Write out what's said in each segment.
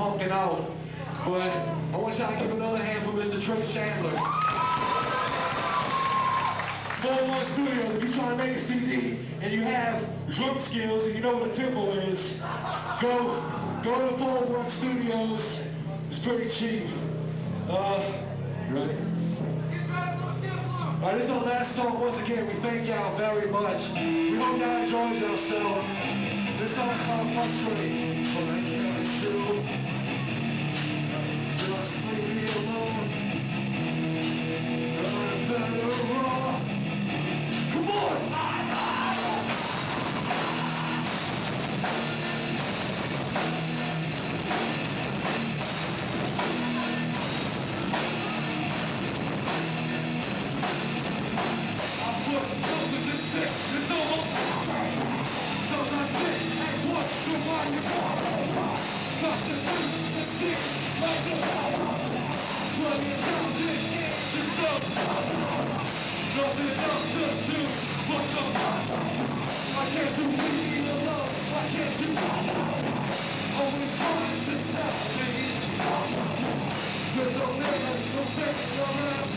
honking out. But I want y'all to give another hand for Mr. Trey Chandler. 4-1 Studios, if you're trying to make a CD and you have drum skills and you know what a tempo is, go to 4-1 Studios. It's pretty cheap. Ready? Alright, this is our last song. Once again, we thank y'all very much. We hope y'all enjoyed yourself. This song's called Frustrate. Just leave me alone. Come on! Nothing else to do. What's up? I can't do anything alone. I can't do always trying to tell me there's no limit, no fixing around.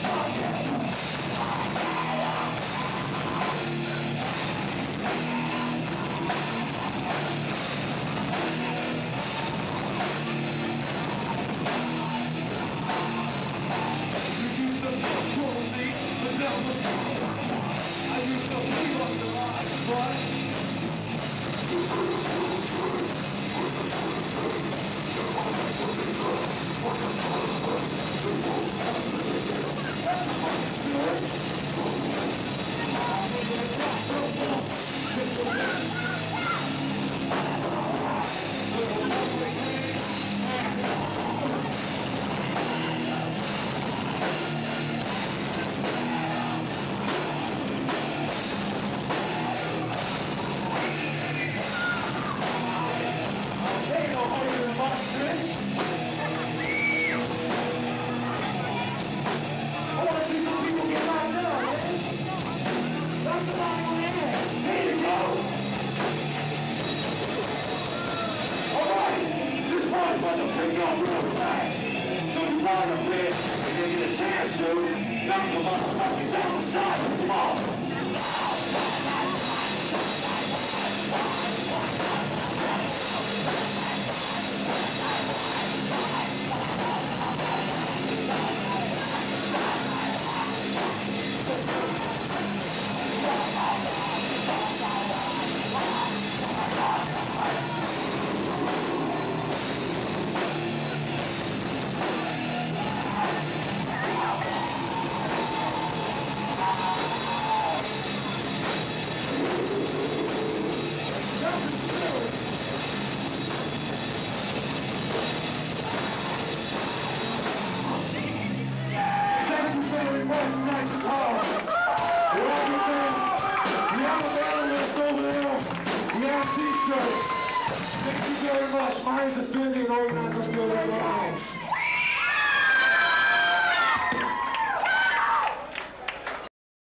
You used to control me, but now I used to leave on the line, but so you want to win, and you get a chance to knock the motherfucking down the side of the ball. Cypress Hall. We're everything. We have a mailing list over there. We have t-shirts. Thank you very much. Mine's a billion organizers still in my hands.